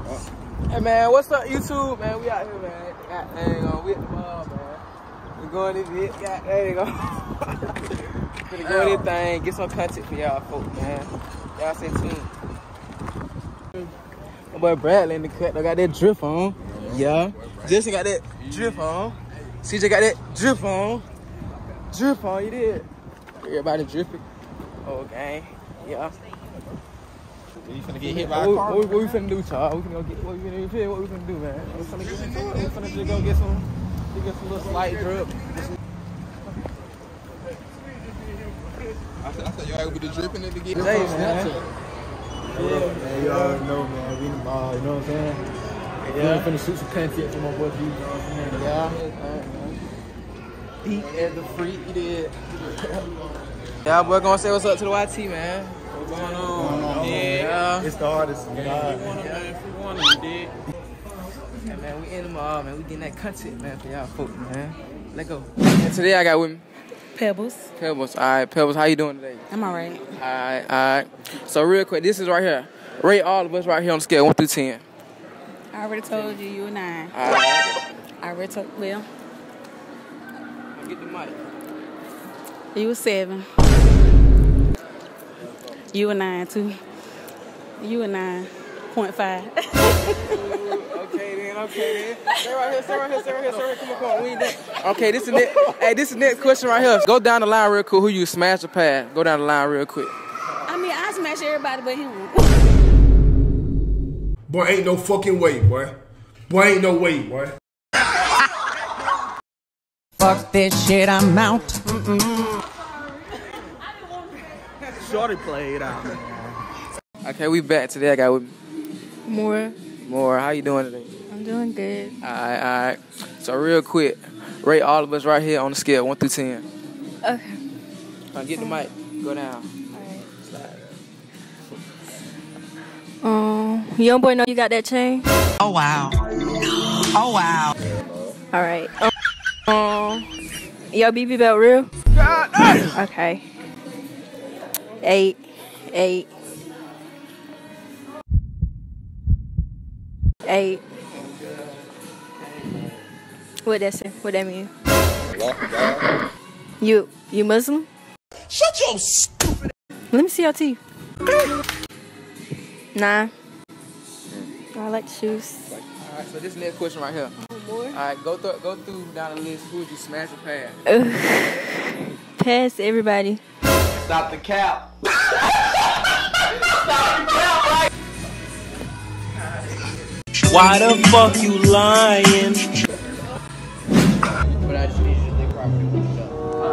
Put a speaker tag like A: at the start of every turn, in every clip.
A: Hey man, what's up YouTube, man? We out here, man. God dang, we at the mall, man. We going this bit, god dang. Gonna go this thing, get some content for y'all folks, man. Y'all stay tuned. My boy Bradley in the cut, they got that drip on. Yeah. Justin got that drip on. CJ got that drip on. Drip on, you did. Everybody dripping. Oh, gang. Yeah.
B: You finna get hit by a car?
A: What we finna do, Charles? What we finna do, man? We finna get into it. We finna just go get some little slight drip.
B: I said y'all gonna be the dripping it to get
A: Hey, man.
C: Yeah, man, you already know, man. We in the ball, you know what I'm saying? Yeah, I'm finna shoot some content for my boy, you know what I'm saying?
A: Yeah. Eat at the freak, you did. Y'all boy gonna say what's up to the YT, man. What's going on? Yeah.
C: It's the hardest.
A: You did. Yeah, man, we in the mall, man. We getting that content, man, for y'all folks, man. Let go. And today I got with me
D: Pebbles.
A: Pebbles. All right, Pebbles, how you doing today?
D: I'm all right.
A: All right. So real quick, this is right here. Rate all of us right here on the scale 1 through 10.
D: I already told you, you a 9.
A: All right.
D: I already told, well,
A: Get the mic.
D: you a 7. You a 9 too. You a 9.5.
A: Okay then. Stay right here. Come on. We ain't done. Okay, this is the next question right here. Go down the line real quick. Who you smash or pass? Go down the line real quick.
D: I mean, I smash everybody but him.
E: Boy, ain't no fucking way, boy. Boy, ain't no way, boy.
F: Fuck this shit, I'm out.
C: Shorty played out.
A: Okay, we back today. I got with
D: More.
A: How you doing today?
D: I'm doing good.
A: All right. So real quick, rate all of us right here on the scale 1 through 10.
D: Okay.
A: Get the mic. Go down.
D: Young boy know you got that chain?
F: Oh wow.
D: All right. Your BB belt real? Okay. 8. What that say? What that mean? You Muslim?
E: Shut your stupid.
D: Let me see your teeth. 9. I like the shoes.
A: All right. So this next question right here.
D: More?
A: All right. Go through down the list. Who would you smash or pass?
D: Pass everybody.
B: Stop the cap.
G: Why the fuck you lying?
A: But I just need you to think properly with yourself.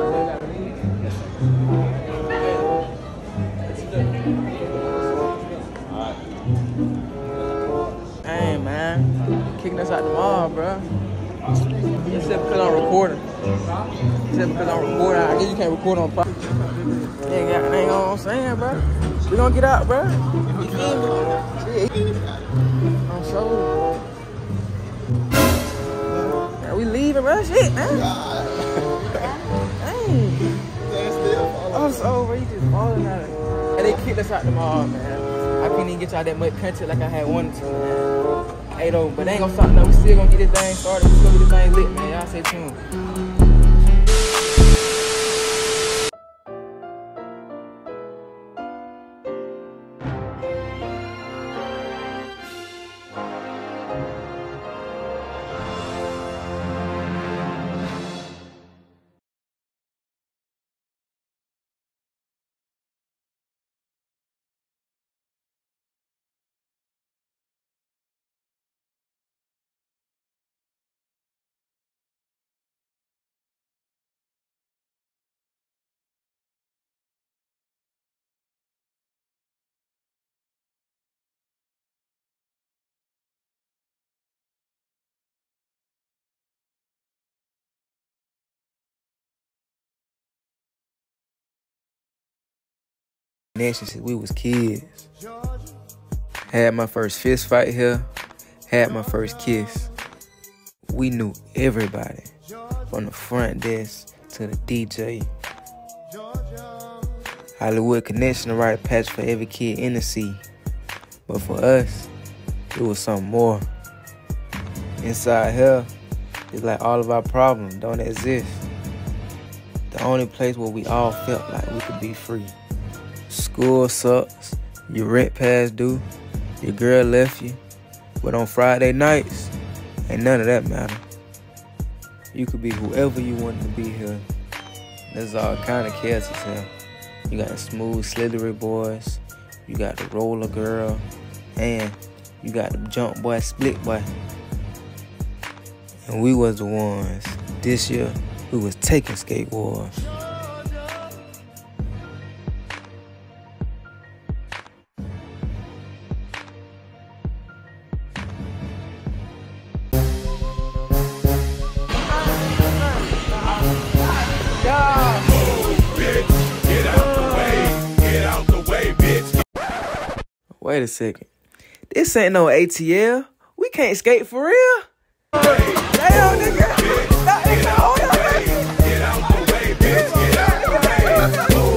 A: Hey man, kicking us out the mall, bro. Except because I'm recording. I guess you can't record on property. Yeah, that ain't what I'm saying, bro. We gonna get out, bro. You feel me? I'm so. Man, we leaving, bro. Shit, man. Dang. I'm so, bro. You just falling out of it. And they kicked us out the mall, man. I couldn't even get y'all that much content like I had wanted to, man. Hey, though, but they ain't gonna stop nothing. We still gonna get this thing started. We still get this thing lit, man. Y'all stay tuned. Since we was kids. Had my first fist fight here. Had my first kiss. We knew everybody. From the front desk to the DJ. Hollywood Connection to write a patch for every kid in the sea. But for us, it was something more. Inside here, it's like all of our problems don't exist. The only place where we all felt like we could be free. School sucks, your rent past due, your girl left you, but on Friday nights, ain't none of that matter. You could be whoever you wanted to be here. There's all kind of characters here. You got the smooth, slithery boys, you got the roller girl, and you got the jump boy, split boy. And we was the ones. This year, we was taking skate wars. Wait a second. This ain't no ATL. We can't skate for real. Damn, nigga. Hold on,
E: Get out the way, bitch. Get out the way.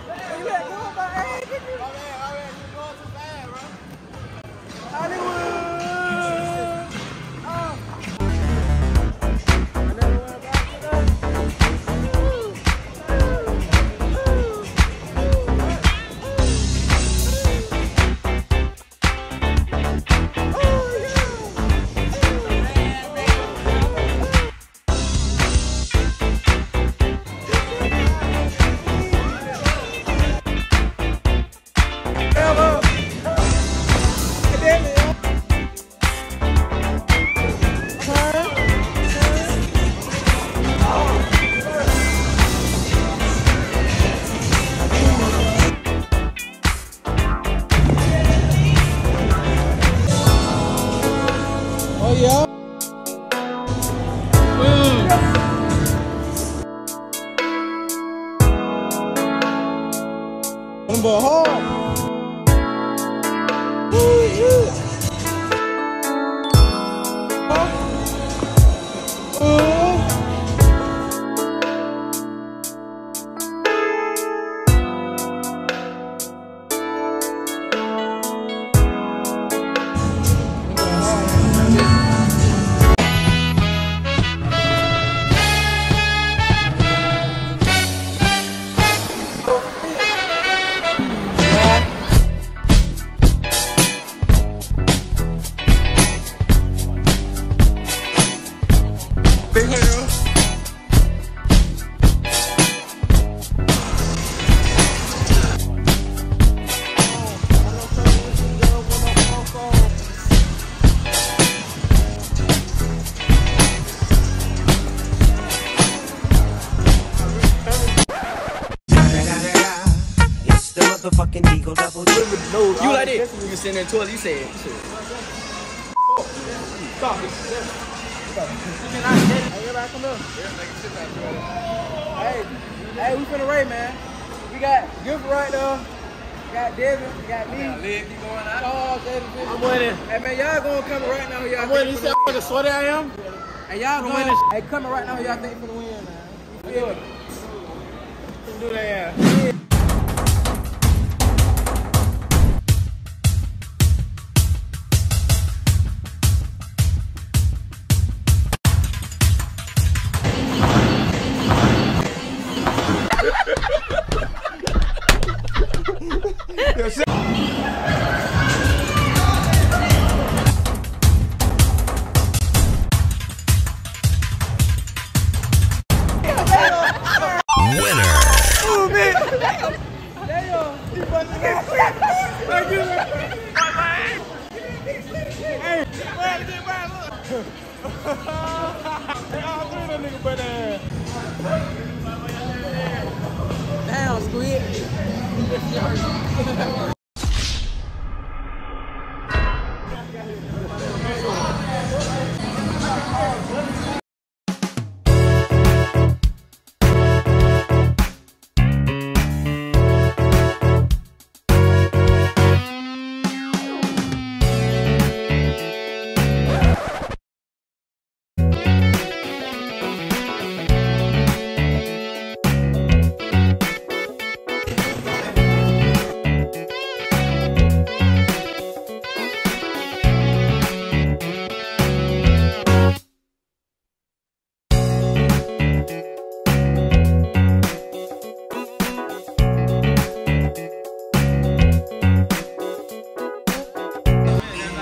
C: But hard.
A: You like this? You sitting there towards you said. Stop it. Everybody come up. Hey, we finna race, man. We got Gifford right there. We got Devin. We got me. Leg keep going out. Oh, David. I'm winning. Hey, man, y'all gonna come right now. Y'all. I'm winning. You see how fucking sweaty I am? Hey, y'all gonna win. Hey, coming right now. Y'all think finna win, man. You feel it? Do that, yeah. Damn, Squid.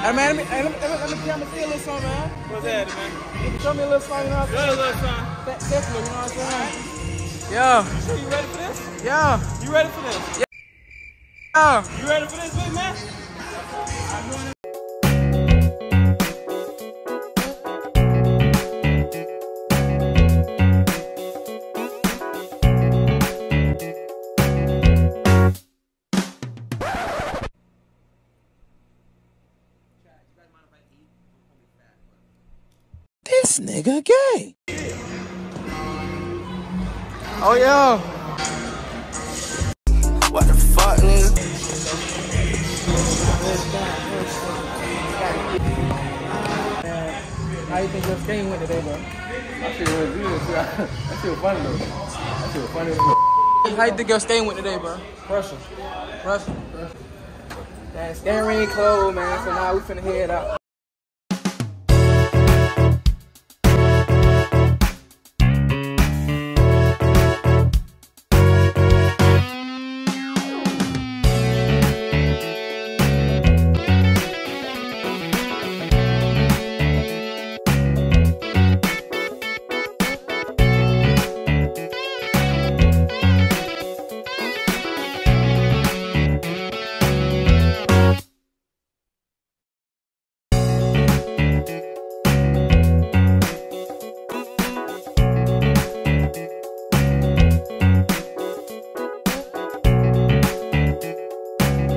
A: Hey, man, let me camera see a little something, man.
H: What's that, man?
A: Show me a little something, you know what I'm saying?
H: Good little son.
A: Definitely, you know what I'm saying? Yeah.
H: You ready for this?
A: Yeah.
H: You ready for this?
A: Yeah.
H: You ready for this, big man?
G: This nigga gay.
A: Oh, yeah.
G: What the fuck, nigga?
A: How you think your game went today, bro?
C: That shit was good. That shit was funny though. That shit was funny as fuck.
A: How you think your game went today, bro?
C: Pressure.
A: Russell. Man, staying ring closed, man. So now we finna head out.